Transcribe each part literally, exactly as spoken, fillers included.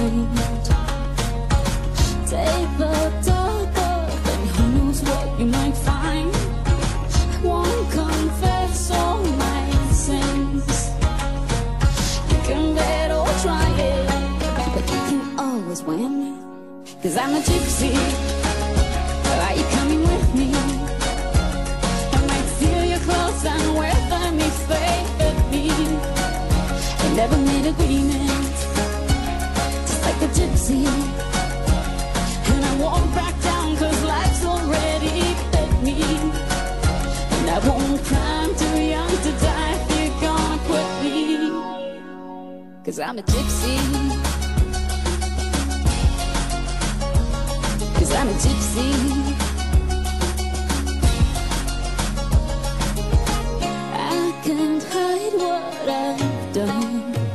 Take the dark off and who knows what you might find. I won't confess all my sins. You can bet or try it, but you can always win. 'Cause I'm a gypsy. Are you coming with me? I might steal your clothes and wear them if they fit me. I never made agreements, just like a gypsy. And I won't back down 'cause life's already fit me. And I won't cry, I'm too young to die if you're gonna quit me. 'Cause I'm a gypsy. 'Cause I'm a gypsy. I can't hide what I've done.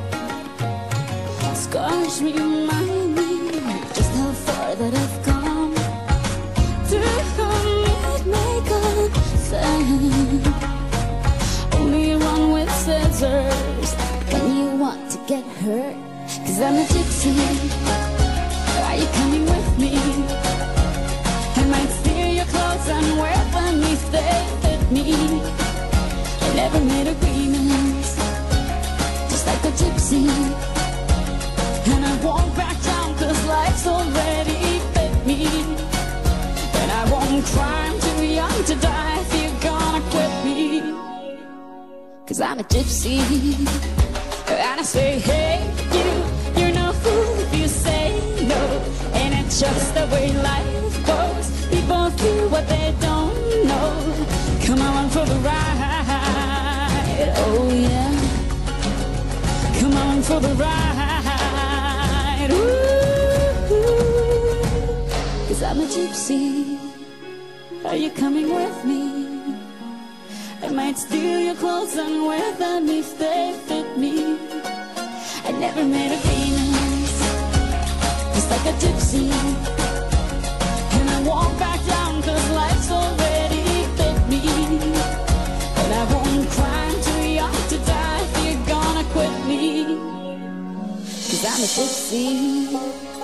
Scars remind me just how far that I've come. Through whom it may concern. Only run with scissors when you want to get hurt. 'Cause I'm a gypsy. Are you coming with me? I might steal your clothes and wear them if they fit me. I never made agreements, just like a gypsy. And I won't back down 'cause life's already fit me. And I won't cry, I'm too young to die if you're gonna quit me. 'Cause I'm a gypsy. And I say, hey, you, you're no fool if you say no. And it's just the way life goes. People do what they don't know. Come on for the ride, oh yeah. Come on for the ride, ooh. 'Cause I'm a gypsy. Are you coming with me? I might steal your clothes and wear them if they fit me. I never made agreements, just like a gypsy. And I won't back down 'cause life's already fit me. And I won't cry, I'm too young to die if you're gonna quit me. 'Cause I'm a gypsy.